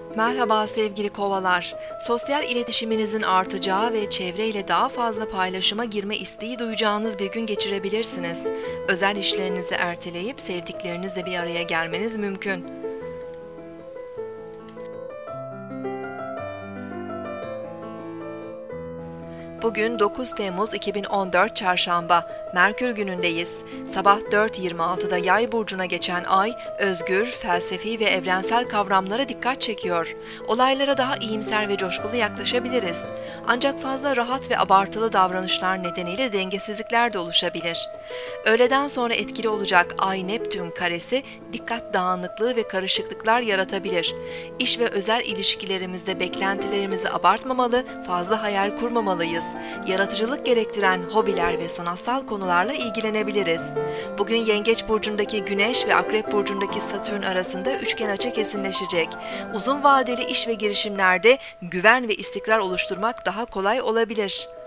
Merhaba sevgili kovalar. Sosyal iletişiminizin artacağı ve çevreyle daha fazla paylaşıma girme isteği duyacağınız bir gün geçirebilirsiniz. Özel işlerinizi erteleyip sevdiklerinizle bir araya gelmeniz mümkün. Bugün 9 Temmuz 2014 Çarşamba, Merkür günündeyiz. Sabah 4.26'da Yay burcuna geçen ay, özgür, felsefi ve evrensel kavramlara dikkat çekiyor. Olaylara daha iyimser ve coşkulu yaklaşabiliriz. Ancak fazla rahat ve abartılı davranışlar nedeniyle dengesizlikler de oluşabilir. Öğleden sonra etkili olacak Ay-Neptün karesi, dikkat dağınıklığı ve karışıklıklar yaratabilir. İş ve özel ilişkilerimizde beklentilerimizi abartmamalı, fazla hayal kurmamalıyız. Yaratıcılık gerektiren hobiler ve sanatsal konularla ilgilenebiliriz. Bugün Yengeç burcundaki Güneş ve Akrep burcundaki Satürn arasında üçgen açı kesinleşecek. Uzun vadeli iş ve girişimlerde güven ve istikrar oluşturmak daha kolay olabilir.